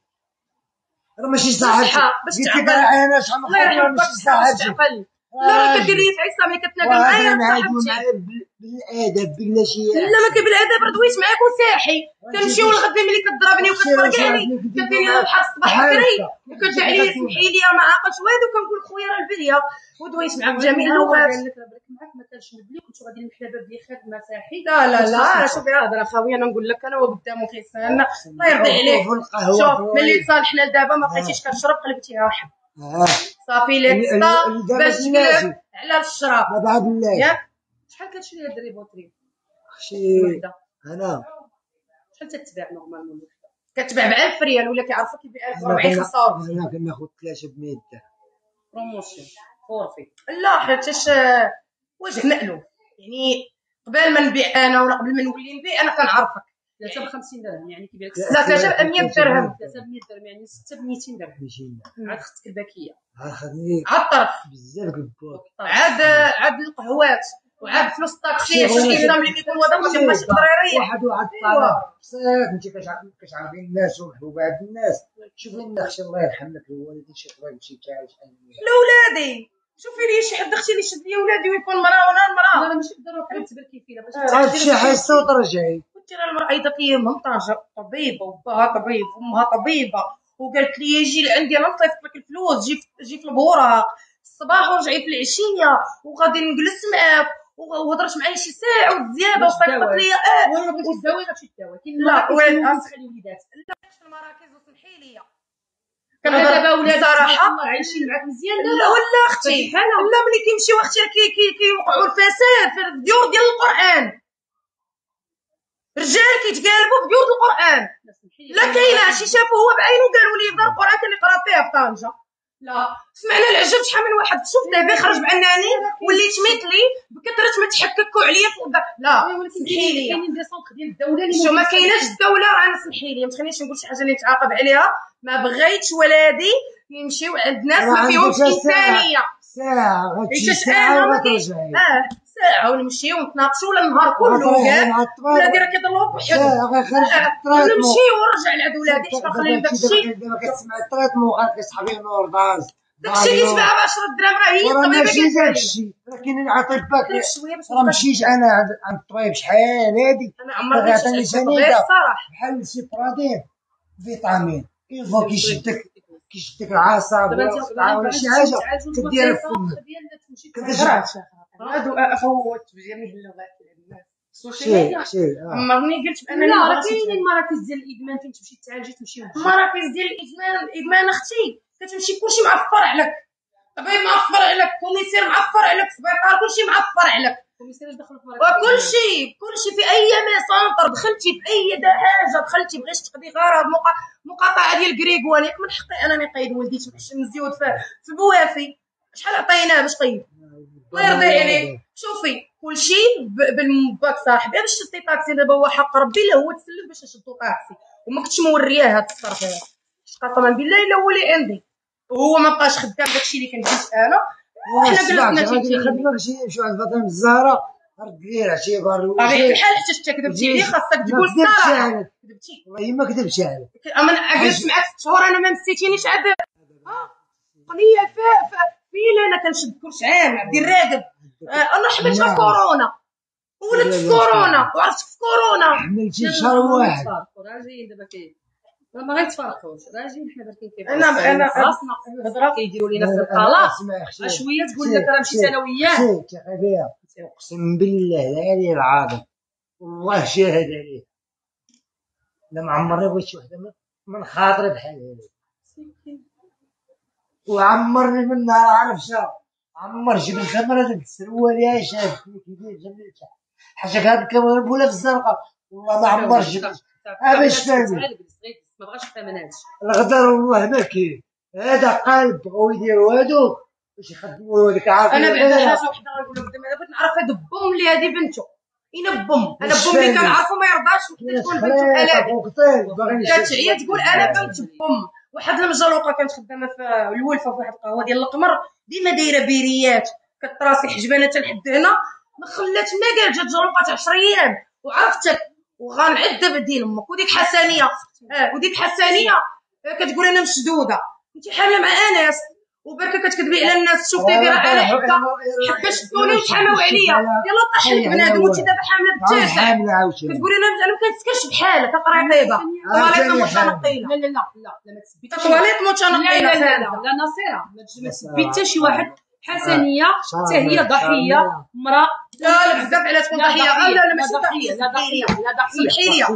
راه ماشي صاحب صحة باش قلت لك تعقل. راه انا شحال من الله خطره يرحمك ماشي صحة باش صاحب تعقل. لا راه كدير لي في عيسى ملي كتناقل معايا معايا صاحبتي. بالادب بلا شي لا ما كاين بالادب راه دويت معاك وساحي كنمشيو الغد ملي كضربني وكتفرقعني كديري لي بحال الصباح بكري وكتدعي لي سمحي لي ما عاقلش والو وكنقول لك خويا راه البليه ودويت معاك جميع النواب. قال لك راه بالك معاك ما كانش مبلي كنتو غادي المحلبه بلي خير مساحي. لا لا لا شوفي هضره خاويه انا نقول لك انا وقدامه كيسالنا الله يرضي عليك. شوف ملي تصالحنا لدابا ما بقيتيش كتشرب قلبتيها وحب صافي لك ستا باش تقلب على الشراب ما بعد الله ياك. شحال كتشري هاد الريبوتري شي وحده؟ انا شحال تتباع نورمالمون وحده؟ كتباع ب ألف ريال ولا كيعرفوك يبيع ألف وأربعين خمسة وأربعين. انا كناخذ ثلاثه ب مية درهم بروموسيون فورفي. لا حيتاش وجه مألوف يعني قبل ما نبيع انا ولا قبل ما نولي نبيع انا كنعرفك. ثلاثة ب خمسين درهم يعني كيبيع لك لا ثلاثة ب مية درهم. ثلاثة ب مية درهم يعني ستة ب ميتين درهم. ماشي عاد اختك الباكيه اخذني عاد الطرف بزاف البوك عاد عاد القهوات وعاد فلوس الطاكسي شتي النظام اللي كيكون هذا ما كيبقاش يقدر يريح. واحد واحد الطلب بصح انت كتعرفي الناس ومحبوبه هاد الناس شوفي النخش الله يرحم لك الوالدين شي خويا مشي كاع شحال لاولادي شوفي لي شي حد اختي اللي يشد لي ولادي ويكون مراه وانا لا المراه. لا ماشي بالضروره بحال تبركي فينا عاد شي حصه وترجعي. قلت لها المراه ايضا هي منطقه طبيبه وباها طبيب وامها طبيبه وقالت لي يجي لعندي انا نصيفط لك الفلوس جي جي في البوراق الصباح ورجعي في العشيه وغادي نجلس معاك وهضرت معايا شي ساعه وزياده وصيفطت لي اه وانا بغيتي تداوي غتمشي تداوي. كاين لا، المراكز وين- اللي كتسخن الوليدات. لا في المراكز وسمحي لي انا دابا ولادي صراحه الله عايشين معاك مزيان. لا ولا اختي لا ملي كيمشيو اختي كي كي كيوقعوا الفساد في الديور ديال القران رجال كيتقالبوا في ديور القران. لا كاينه شي شافو هو بعينه قالوا لي دار القران كان يقرا فيها في طنجه. لا سمعنا العجب شحال من واحد شوف دابا خرج بعناني وليت مثلي بكثره ما تحككوا عليا في الدار. لا سمحي لي كاينين دي سونتر ديال الدوله اللي شو ما كايناش الدوله انا سمحي لي ما تخلينيش نقول شي حاجه اللي نتعاقب عليها. ما بغيتش ولادي يمشيو عند ناس ما فيهمش انسانيه. ساعه غتمشي عيشة ساعه انا ما وغترجعي اه ساعه ونمشيو ونتناقشوا ولا النهار كله كاع ولادي راه كيضربوا بوحدهم. ساعه غيخرج الطريق نمشي ونرجع لعند ولادي حنا خلينا داكشي دابا كتسمع الطريق موقع كيسحبي نور داز داكشي اللي تباع ب عشرة دراهم راه هي راه الطبيبه ماشي كتبيع. داكشي راه كاينين اطباء شويه باش راه مشيت انا عند عند الطبيب شحال هادي انا عمرني راه مشيت عطاني عند سنيده الطبيب الصراحه بحال سي برادين فيتامين كيفو كيشدك كيشدك العصب دابا ولا انت الصداع ولا شي حاجه كدير في فمك كترجع هادو هو التبجير من اللغات شي شي عمرني قلت بانني لا راه بغيت كاينين مراكز ديال الادمان فين تمشي تعالجي تمشي وتجي. مراكز ديال الادمان الادمان اختي كتمشي كلشي معفر عليك طبيب معفر عليك كوميسير معفر عليك سبيطار كلشي معفر عليك كوميسير دخل في وكلشي كلشي في اي سونتر دخلتي في اي حاجه دخلتي بغيتي تقضي غرض مقاطعه ديال كريغوان ياك من حقي انا نقيد ولدي تمشي مزيود في في البوافي شحال عطيناه باش قيد الله يرضي عليك. شوفي كلشي بالمباك صاحبي باش شدي طاكسي دابا هو حق ربي لا هو تسلف باش نشدو طاكسي وما كنتش مورياه هاد الصرف هذا قسما بالله الا هو اللي عندي وهو ما بقاش خدام داكشي اللي كنجيب انا. حنا جلسنا غادي تيتي نخدمك شي نمشيو عند فاطمه الزهراء رد لي اعتبار بطبيعة الحال حتى انت كذبتي عليه خاصك تقول الصراحة. كذبتي والله ما كذبتش عليك. اما جلست معاك ست شهور انا ما نسيتينيش عاد قضيه فيلا انا كنشد كلشي عام عبد الراقد الله حملتها كورونا ولدت في كورونا وعرفت في كورونا حملتي شهر واحد راجعين دابا كاين ما غيتفرقوش راجعين حنا باقيين كيف انا انا راسنا هضره كيديروا لينا في الطلاق شويه تقول لك راه مشيت انا وياه سيت غبيه اقسم بالله العلي العظيم والله شاهد عليه لا ما عمرني بغيت شي وحده من خاطري بحال هذا وعمرني من نهار عرفشة عمر جبت الخمرة ديك السروال يا شافتني كيدير جملتها حاجة هاد الكاميرا ولا في الزرقاء والله ما عمر جبت باش فاهم ما بغاش يفهم انا هادشي الغدر والله ما كاين هذا قلب بغاو يديروا هادو باش يخدموا هذيك عارفين انا بعدا حاجه وحده غنقول لك دابا بغيت نعرف هاد بوم اللي هادي بنته اين بوم انا بوم اللي كنعرفو ما يرضاش تكون بنته بحال هادي كتعيا تقول انا بنت بوم واحد المجلوقه كانت خدامه في الولفه في واحد القهوه ديال القمر ديما دايره بيريات كتراسي حجبانه حتى لحد هنا ما خلاتنا كاع جات جلوقه عشرة ايام وعرفتك وغنعد دابا دين امك وديك حسانيه اه وديك حسانيه كتقول انا مشدوده انت حامله مع انس وبركه كتكذبي على الناس شوفي بها انا حبه حبه شدوني وتحاموا عليا يلا طاح لك بنادم وانت دابا حامله بالتاسع كتقولي انا انا ما كنسكنش بحالك قريطيبه طواليط متنقله لا لا لا لا ما تثبتيش طواليط متنقله لا لا لا لا نصيره ما تثبت حتى شي واحد حسنيه حتى هي ضحيه امراه لا لا بزاف على تكون ضحيه لا لا ماشي ضحيه لا ضحيه لا ضحيه سمحيلي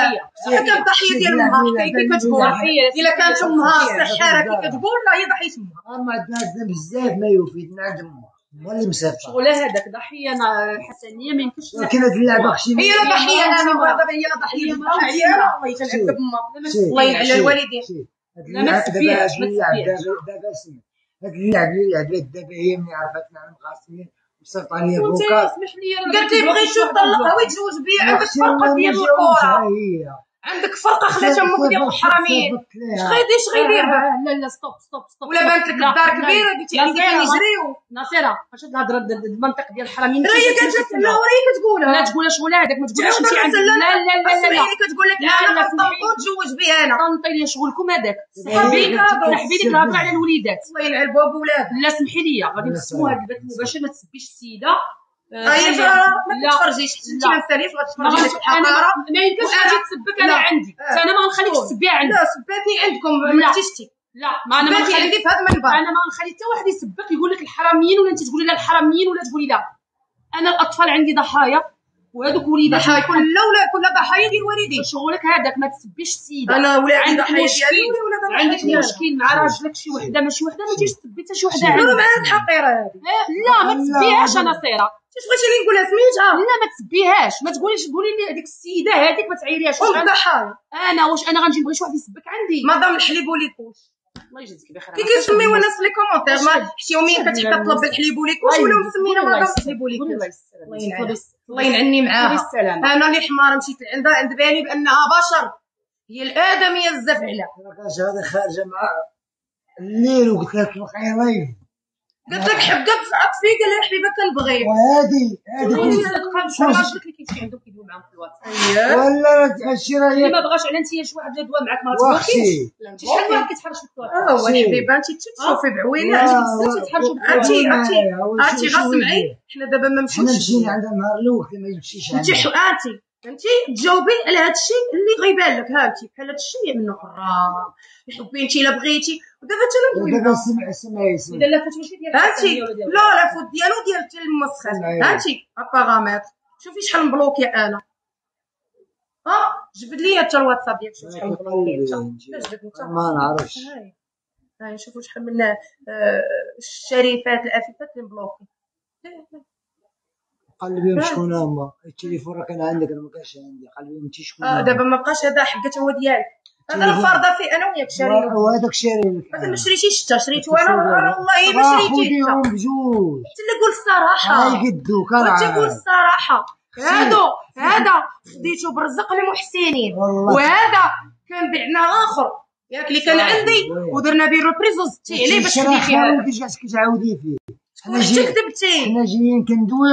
حتى الضحيه ديال امها كي كتقول الا كانت امها سحاره كي كتقول لا هي ضحيه امها اما عندنا بزاف ما يفيدنا عند امها هو اللي مسافر شغل هذاك ضحيه حسنيه ما يمكنش لكن هاد اللعبه شي هي لا ضحيه انا دابا هي لا ضحيه عيانه الله يتنعذب امها الله يلعن على الوالدين لا ما تسبيهاش ما تسبيهاش دابا سمع هاد اللعبه اللي لعبات دابا هي ملي عرفتنا على مقاسمين وصرت عليا بوكا قالت لي بغيت نشوف طلقها ويتزوج بيا عندك فرقه ديال الكره عندك فرقه خلات امك ديال الحراميين اش غيدير اش غيدير لا لا ستوب ستوب ستوب ولا بانت لك الدار كبيره قلتي عندي كنجريو ناصره فاش هاد الهضره المنطق ديال الحراميين لا هي قالت لك لا وري كتقولها لا تقولها شغل هذاك ما تقولهاش انت عندك لا لا لا لا لا كتقول لك انا كنطلقو نتزوج بها انا طنطي لي شغلكم هذاك صحابي صاحبي ديك الهضره على الوليدات الله يلعن الباب ولاد لا سمحي لي غادي نقسموا هاد البث المباشر ما تسبيش السيده اي ما تفرجيش انت ما نساليش غتفرجي لك الحقاره ما يمكنش غادي تسبك انا عندي انا ما غنخليك تسبيها عندي لا سباتني عندكم ما عرفتيش لا ما انا ما نخلي عندي في هذا المنبر انا ما نخلي حتى واحد يسبك يقول لك الحراميين ولا انت تقولي لا الحراميين ولا تقولي لا انا الاطفال عندي ضحايا وهذوك وليدات ضحايا كل ولا كل ضحايا ديال الوالدين شغلك هذاك ما تسبيش السيده انا ولادي ضحايا ديالي ولا عندك مشكل مع راجلك شي وحده ماشي وحده ما تجيش تسبي حتى شي وحده عندها مع الحقيره هذه لا ما تسبيهاش انا صيره اش بغيتي لي نقولها سميتها لا ما تسبيهاش ما تقوليش قولي لي هذيك السيده هذيك ما تعيريهاش الضحايا انا واش انا غنجي نبغي شي واحد يسبك عندي مادام الحليب وليكوش الله يجزيك بخير كي كتسميو الناس في لي كومونتير ما حتى يومين كتجي كطلب الحليب وليكوش ولا مسمينا مادام الحليب وليكوش الله يلعن الله يلعني معاها انا اللي حمار مشيت عندها عند بالي بانها بشر هي الادميه الزفعله كاش هذه خارجه مع الليل وقلت لها تلقاي لايف قلت لك حبقه بسعه في قال لها حبيبه كنبغيك وهذه هذه راجلك اللي كيمشي عندهم كيدوي معاهم في اييه الواتس ولا هادشي راه اللي ما بغاش على انت شي واحد دوا معاك ما تبغيش انت شحال واحد كيتحرش في الواتس اه هو حبيبه انت تشوفي بعوينه بزاف تيتحرشوا انت انت انت غاسمعي حنا دابا ما مشيوش حنا مشينا عند النهار الاول ما يمشيش انت انت انت تجاوبي على هذا الشيء اللي غيبان لك ها انت بحال هذا الشيء منه حرام يحبي انت الا بغيتي ودابا حتى انا دابا سمع سمعي سمع اذا لا فوت ماشي ديال انت لا لا فوت ديالو ديال حتى المسخن انت اباغامات شوفي شحال مبلوكي انا ها جبد لي حتى الواتساب ديالك شوف شحال مبلوكي انت ما نعرفش هاي نشوفوا شحال من الشريفات الافيفات اللي مبلوكي قلبيهم شكون هما التليفون راه كان عندك انا ما كانش عندي قلبيهم انت شكون اه دابا ما بقاش هذا حقته هو ديالك هذا راه فارضه فيه انا وياك شاريه وهذاك شاري لك هذا ما شريتيش انت شريته انا والله ما شريتيه انت بجوج انت اللي قول الصراحه هاي قدوك راه انت قول الصراحه هادو هذا خديته برزق المحسنين وهذا كان بعنا اخر ياك اللي كان عندي ودرنا به ريبريز وزدتي عليه باش خديتي هذا ما ترجعش كتعاودي فيه حنا جايين كذبتي حنا جايين كندويو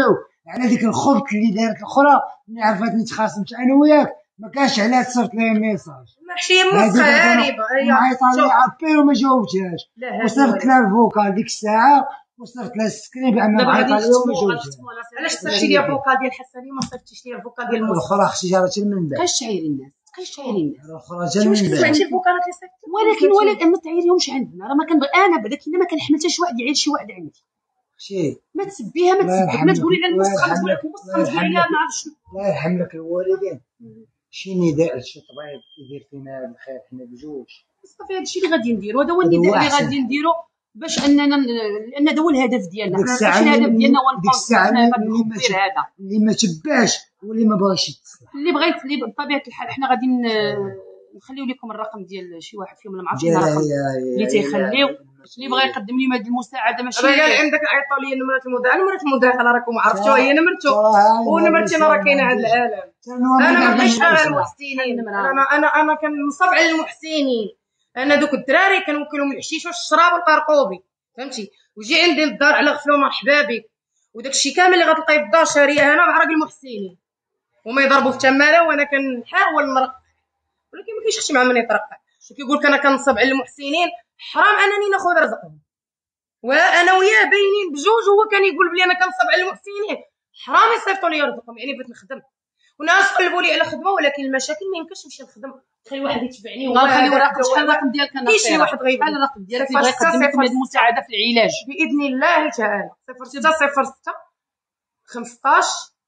على ديك الخبط اللي دارت الاخرى ملي عرفتني تخاصمت انا وياك ما كانش عليها تصيفط لها ميساج ماشي مخاربه هي معيطه لي عبير وما جاوبتهاش وصيفط لها الفوكال ديك الساعه وصيفط لها السكرين بان معيطه لي وما جاوبتهاش. علاش صيفطتي لي الفوكال ديال حساني ما صيفطتيش لي الفوكال ديال المصطفى الاخرى اختي جارت من بعد بقاش تعايري الناس بقاش تعايري الناس الاخرى جا من بعد سمعتي الفوكالات اللي صيفطت ولكن ولكن ما تعايريهمش عندنا راه ما كنبغي انا بعدا كي ما كنحمل حتى شي واحد يعير شي واحد عندي شي ما تسبيها ما تسبيها ما تقولي على المسخن تقولي لك المسخن تقولي على ما عرفتش الله يرحم لك الوالدين شي نداء شي طبيب يدير فينا الخير حنا بجوج صافي هادشي اللي غادي نديرو هذا هو النداء اللي غادي نديرو باش اننا لان هذا هو الهدف ديالنا حنا ماشي الهدف ديالنا هو نفوز حنا غادي ندير هذا اللي ما تباش واللي ما بغاش يتصل اللي بغيت اللي بطبيعه الحال حنا غادي نخليو لكم الرقم ديال شي واحد فيهم ما عرفتش شنو الرقم اللي تيخليو اللي بغى يقدم لي هذه المساعده ماشي راه قال عندك عيطوا لي نمره المدير نمره المداخله راكم عرفتوا هي نمرته ونمرتي راه كاينه عند العالم انا ما بغيتش غير المحسنين انا انا انا كنصب على المحسنين انا دوك الدراري كنوكلهم الحشيش والشراب والقرقوبي فهمتي وجي عندي للدار على غفله ومرحبا بك وداك الشيء كامل اللي غتلقاي في الدار شاريه انا بعرق المحسنين هما يضربوا في تماله وانا كنحاول نرقق ولكن ما كاينش اختي مع من يترقق كيقول لك انا كنصب على المحسنين حرام انني ناخذ رزقهم وانا وياه باينين بجوج هو كان يقول بلي انا كنصب على المحسنين حرام يصيفطوا لي رزقهم يعني بغيت نخدم وناس قلبوا لي على خدمه ولكن المشاكل ما يمكنش نمشي نخدم خلي واحد يتبعني وغنخلي الرقم شحال الرقم ديالك انا كاين شي واحد غير شحال الرقم ديالك اللي بغى يقدم لكم هذه المساعده في العلاج باذن الله تعالى صفر ستة صفر ستة خمسطاش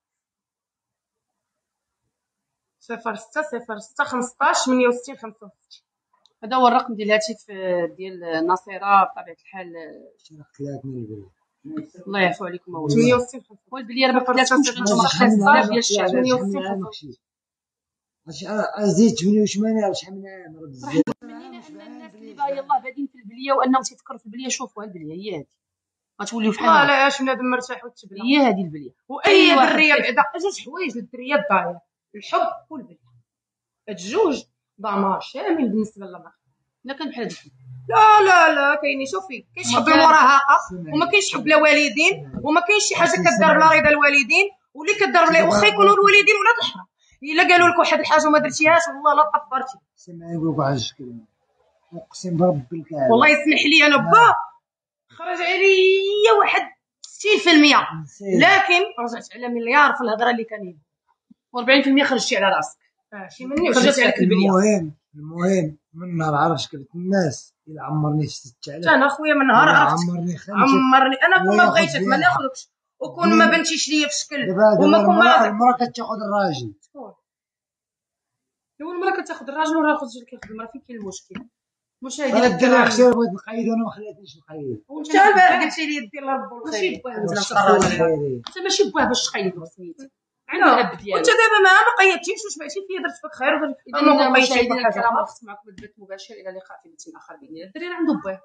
صفر ستة صفر ستة خمسطاش ثمانية وستين خمسة وستين هذا هو الرقم ديال الهاتف ديال ناصره بطبيعه الحال الله يعفو عليكم اولاد ثمانية وستين والبليه راه ما قدرتش نتوما بزاف ديال الشعب ثمانية وستين زيد ثمانية وثمانين راه شحال من عام راه بزاف الناس اللي باغي يلاه بادين في البليه وانهم تيفكروا في البليه شوفوا البليه هي هذه غتوليو فحال لا لا اش بنادم مرتاح والتبليه هي هذه البليه واي دريه بعدا جوج حوايج للدريه الضايع الحب والبليه هاد جوج دمار شامل بالنسبه للمراه لا كان بحال هذيك لا لا لا كاينين شوفي كاينش حب المراهقه وما كاينش حب الوالدين وما كاينش شي حاجه كدار بلا رضا الوالدين واللي كدار بلا واخا يكونوا الوالدين ولا الحرام الا قالوا لك واحد الحاجه وما درتيهاش والله لا طفرتي سمعي يقولوا واحد الكلمه اقسم بربي الكعبه والله يسمح لي انا با خرج عليا واحد ستين في المية لكن رجعت على مليار في الهضره اللي كان وأربعين في المية خرجتي على راسك ماشي مني وخرجت عليك البليه المهم المهم من نهار عرفت كلمه الناس الى عمرني ستة آلاف انا خويا من نهار عرفت عمرني خمسة عمرني انا كون ما بغيتك ما ناخذكش وكون ما بنتيش ليا في شكل وما كون ما المراه كتاخذ الراجل لو المراه كتاخذ الراجل وراه خرج لك ياخذ المراه فين كاين المشكل مشاهدينا الكرام خسر بغيت نقيد وانا ما خلاتنيش نقيد انت البارح قلتي لي دير رب الخير انت ماشي بواه باش تقيد سميتي عندنا الاب ديالك وانت دابا ما ما قيدتيش وسمعتي فيا درت فيك خير اذا مشاهدينا الكرام وقت معكم البث مباشر الى اللقاء في بث اخر باذن الله الدري راه عنده بواه